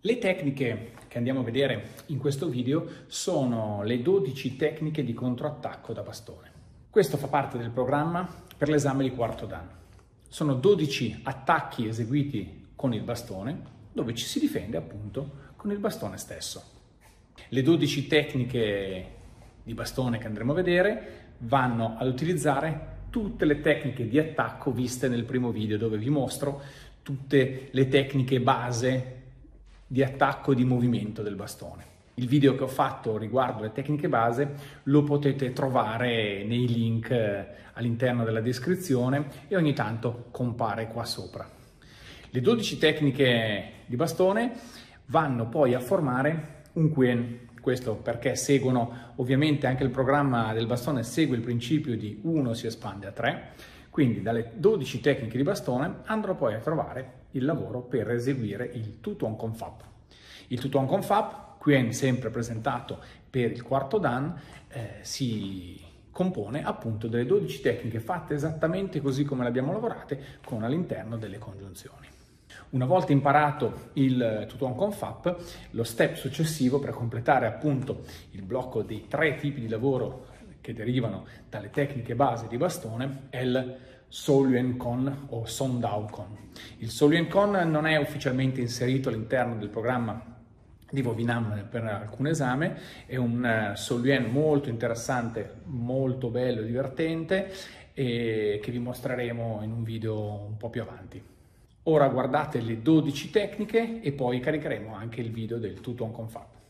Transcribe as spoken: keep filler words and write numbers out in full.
Le tecniche che andiamo a vedere in questo video sono le dodici tecniche di controattacco da bastone. Questo fa parte del programma per l'esame di quarto dan. Sono dodici attacchi eseguiti con il bastone, dove ci si difende appunto con il bastone stesso. Le dodici tecniche di bastone che andremo a vedere vanno ad utilizzare tutte le tecniche di attacco viste nel primo video, dove vi mostro tutte le tecniche base di attacco e di movimento del bastone. Il video che ho fatto riguardo le tecniche base lo potete trovare nei link all'interno della descrizione e ogni tanto compare qua sopra. Le dodici tecniche di bastone vanno poi a formare un Quen. Questo perché seguono, ovviamente anche il programma del bastone segue il principio di uno si espande a tre, quindi dalle dodici tecniche di bastone andrò poi a trovare il lavoro per eseguire il two to one confab. Il two to one confab, Quen sempre presentato per il quarto dan, eh, si compone appunto delle dodici tecniche fatte esattamente così come le abbiamo lavorate, con all'interno delle congiunzioni. Una volta imparato il two to one confab, lo step successivo per completare appunto il blocco dei tre tipi di lavoro che derivano dalle tecniche base di bastone è il Solyuan Kon o Sondao Kon. Il Solyuan Kon non è ufficialmente inserito all'interno del programma di Vovinam per alcun esame, è un Solyuan molto interessante, molto bello e divertente e che vi mostreremo in un video un po' più avanti. Ora guardate le dodici tecniche e poi caricheremo anche il video del two to one confab.